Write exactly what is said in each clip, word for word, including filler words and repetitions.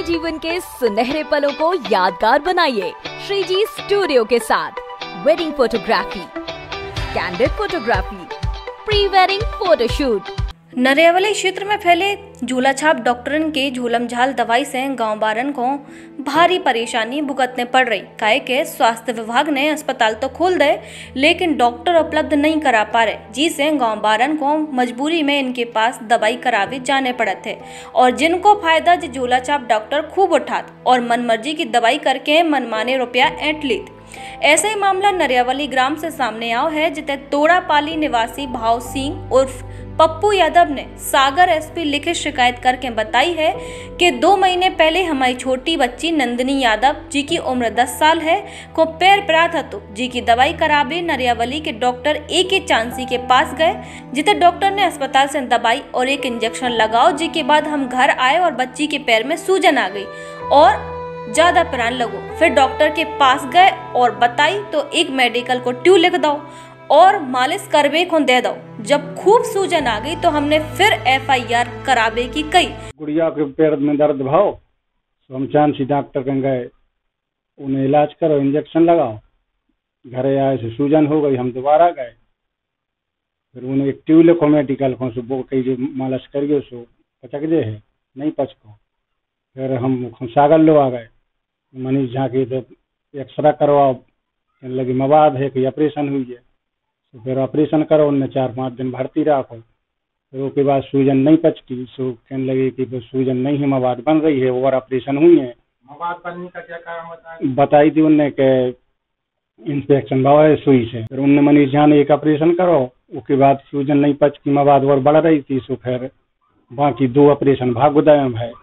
जीवन के सुनहरे पलों को यादगार बनाइए श्रीजी स्टूडियो के साथ। Wedding photography, candid photography, pre wedding photoshoot. Nariyavali क्षेत्र में फैले झूला छाप डॉक्टरन के झूलम झाल दवाई से गांव बारन को भारी परेशानी भुगतने पड़ रही। काहे के स्वास्थ्य विभाग ने अस्पताल तो खोल दे लेकिन डॉक्टर उपलब्ध नहीं करा पा रहे, जिससे गांव बारन को मजबूरी में इनके पास दवाई करावे जाने पड़े थे। और जिनको फायदा जो झूला छाप डॉक्टर खूब उठात और मनमर्जी की दवाई करके मनमाने रुपया ऐंठ लीत। ऐसा ही मामला नरियावली ग्राम से सामने आओ है, जिते तोड़ापाली निवासी भाव सिंह उर्फ पप्पू यादव ने सागर एसपी लिखित शिकायत करके बताई है कि दो महीने पहले हमारी छोटी बच्ची नंदिनी यादव जी की उम्र दस साल है को पैर प्रात हतो जी की दवाई करावे नरियावली के डॉक्टर ए के चांसी के पास गए, जिते डॉक्टर ने अस्पताल से दवाई और एक इंजेक्शन लगाओ। जी के बाद हम घर आए और बच्ची के पैर में सूजन आ गई और ज्यादा प्राण लगो। फिर डॉक्टर के पास गए और बताई तो एक मेडिकल को ट्यू लिख दो और मालिश करवे को दे दो। जब खूब सूजन आ गई तो हमने फिर एफ आई आर करावे की कही। गुड़िया के पैर में दर्द भाव तो हम चांसी डॉक्टर के गए, उन्हें इलाज करो, इंजेक्शन लगाओ। घरे आए से सूजन हो गई, हम दोबारा गए, फिर उन्हें एक ट्यूब लिखो मेडिकल को सो वो कही जो मालिश करियो सो पचक जे है नहीं पचको। फिर हम सागर लो आ गए, मनीष झा के तो एक्सरा करवाओ, लगी मवाद है कि ऑपरेशन हुई है। तो फिर ऑपरेशन करो, उनने चार पाँच दिन भर्ती रखो। फिर उसके बाद सूजन नहीं पचती, सो कहने लगे कि तो सूजन नहीं है, मवाद बन रही है और ऑपरेशन हुई है। मवाद बनने का क्या कारण बताया? बताई थी उनने के इन्फेक्शन भाव है सुई से। फिर उनने मनीष झा ने एक ऑपरेशन करो, उसके बाद सूजन नहीं पचती, मवाद और बढ़ रही थी। सो फिर बाकी दो ऑपरेशन भागोदय में है।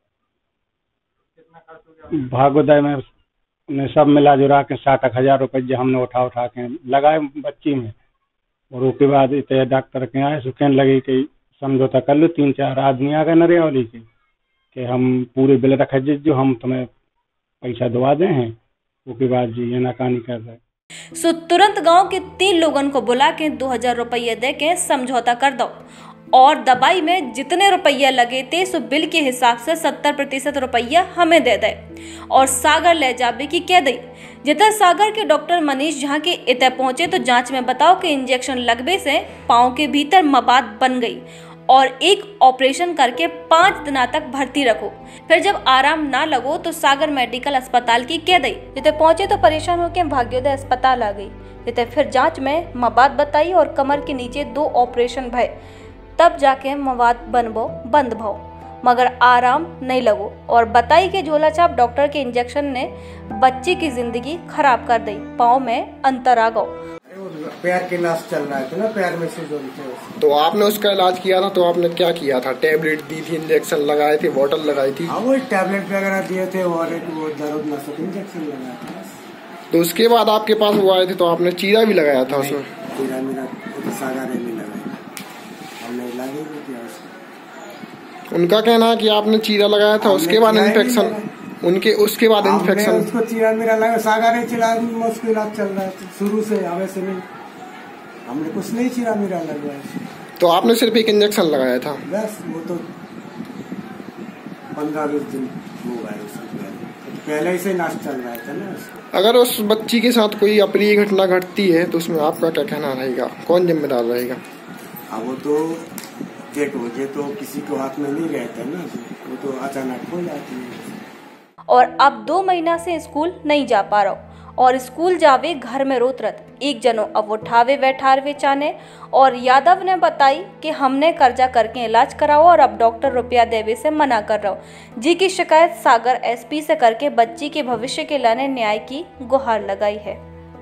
भागोदय में ने सब मिला जुला के साठ हजार रुपये जो हमने उठा उठा के लगाए बच्ची में। और उसके बाद इतने डॉक्टर के आए सो कहने लगे कि समझौता कर लो। तीन चार आदमी आ गए नरियावली के कि हम पूरे बिल रखे जी जो हम तुम्हें पैसा दवा दे हैं। उसके बाद जी ये नाकानी कर रहे। सो तुरंत गांव के तीन लोगों को बुला के दो हजार रुपये दे के समझौता कर दो और दवाई में जितने रुपया लगे थे सो बिल के हिसाब से सत्तर प्रतिशत रुपया हमें दे दे और सागर ले जाबे की कह दी। जितना सागर के डॉक्टर मनीष झा के इतने पहुंचे तो जांच में बताओ कि इंजेक्शन लगने से पाँव के भीतर मवाद बन गई और एक ऑपरेशन करके पाँच दिन तक भर्ती रखो। फिर जब आराम ना लगो तो सागर मेडिकल अस्पताल की कह दी। जितने पहुंचे तो परेशान होकर भाग्योदय अस्पताल आ गई। जितने फिर जाँच में मवाद बताई और कमर के नीचे दो ऑपरेशन भय, तब जाके मवाद बनबो बंद भो, मगर आराम नहीं लगो और बताई के झोला छाप डॉक्टर के इंजेक्शन ने बच्ची की जिंदगी खराब कर दी। पाँव में अंतर आ गो। पैर के नस चल रहा था ना, पैर में सूजन थे। तो आपने उसका इलाज किया था, तो आपने क्या किया था? टेबलेट दी थी, इंजेक्शन लगाए थे, बॉटल लगाई थी? हाँ, वो टैबलेट वगैरह दिए थे और एक वो दर्द नस इंजेक्शन लगाया था। तो उसके बाद आपके पास वो आए थे तो आपने चीरा भी लगाया था उसमें? चीरा मेरा सागर नहीं लगाया, उनका कहना है कि आपने चीरा लगाया था, उसके बाद इन्फेक्शन उनके उसके बाद इन्फेक्शन उसको चीरा मेरा लगा। सागर नहीं चला, मुश्किल चल रहा है शुरू से, हमें से नहीं, हमने कुछ नहीं चीरा मेरा लगा। तो आपने सिर्फ एक इंजेक्शन लगाया था बस? वो तो पंद्रह बीस दिन हो गए, पहले से नाश चल रहा था ना। अगर उस बच्ची के साथ कोई अप्रिय घटना घटती है तो उसमें आपका क्या कहना रहेगा? कौन जिम्मेदार रहेगा? अब वो तो देखो, ये तो किसी को हाथ में नहीं रहता ना, वो तो अचानक हो जाती है। और अब दो महीना से स्कूल नहीं जा पा रहा और स्कूल जावे घर में रोत रत एक जनो अब उठावे बैठावे चाने। और यादव ने बताई कि हमने कर्जा करके इलाज कराओ और अब डॉक्टर रुपया देवे से मना कर रहा हूँ। जी की शिकायत सागर एसपी से करके बच्ची के भविष्य के लाने न्याय की गुहार लगाई है।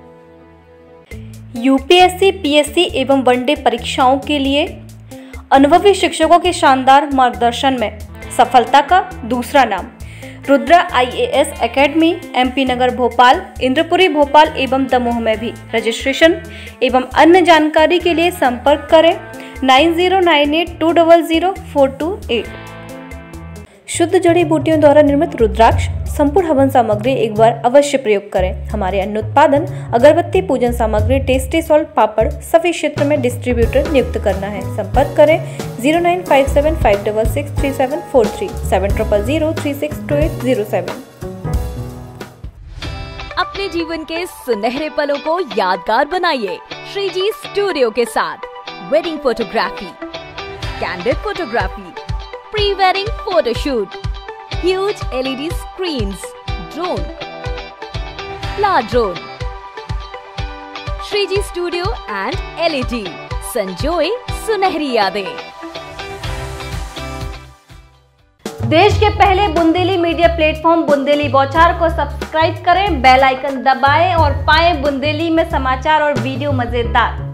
यूपीएससी, पीएससी एवं वनडे परीक्षाओं के लिए अनुभवी शिक्षकों के शानदार मार्गदर्शन में सफलता का दूसरा नाम Rudra IAS academy, MP Nagar Bhopal, Indrapuri Bhopal एवं दमोह में भी। रजिस्ट्रेशन एवं अन्य जानकारी के लिए संपर्क करें nine zero nine eight two double zero four two eight. शुद्ध जड़ी बूटियों द्वारा निर्मित रुद्राक्ष संपूर्ण हवन सामग्री एक बार अवश्य प्रयोग करें। हमारे अन्य उत्पादन अगरबत्ती, पूजन सामग्री, टेस्टी सॉल्ट, पापड़ सभी क्षेत्र में डिस्ट्रीब्यूटर नियुक्त करना है। संपर्क करें zero nine five seven five six six three seven four three seven triple zero three six two eight zero seven. अपने जीवन के सुनहरे पलों को यादगार बनाइए श्रीजी स्टूडियो के साथ। Wedding photography, candid photography, pre wedding photoshoot, huge LED screens, drone, flower drone, Shreeji studio and LED, संजोए सुनहरी यादें। देश के पहले बुंदेली मीडिया प्लेटफॉर्म बुंदेली बौछार को सब्सक्राइब करें, बेल आइकन दबाएं और पाएं बुंदेली में समाचार और वीडियो मजेदार।